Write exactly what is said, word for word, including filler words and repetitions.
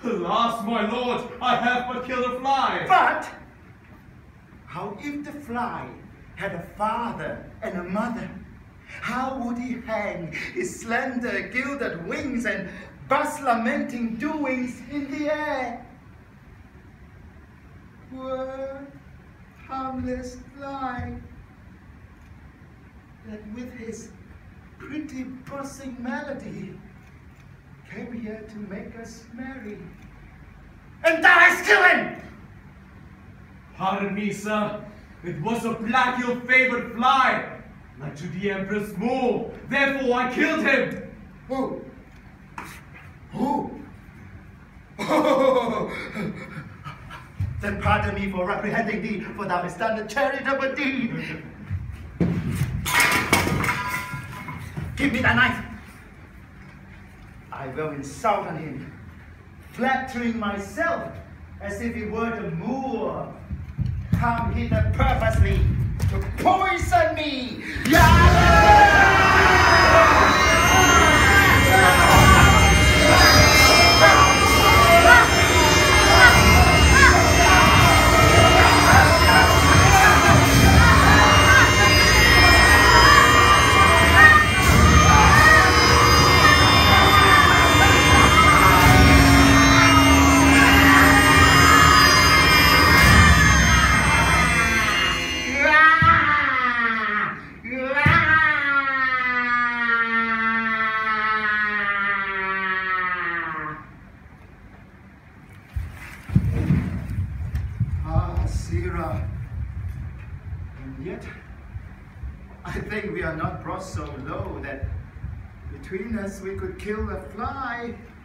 Alas, my lord, I have but killed a fly. But how if the fly had a father and a mother? How would he hang his slender gilded wings and buzz lamenting doings in the air? Poor harmless fly, that with his pretty buzzing melody came here to make us merry, and that I still am! Pardon me, sir. It was a black ill-favored fly, like to the Empress Mo. Therefore I killed him. Who? Who? Oh. Then pardon me for reprehending thee, for thou hast done a charitable deed. Give me that knife. I will insult on him, flattering myself as if he were the Moor, come hither purposely to poison me. And yet, I think we are not brought so low that between us we could kill a fly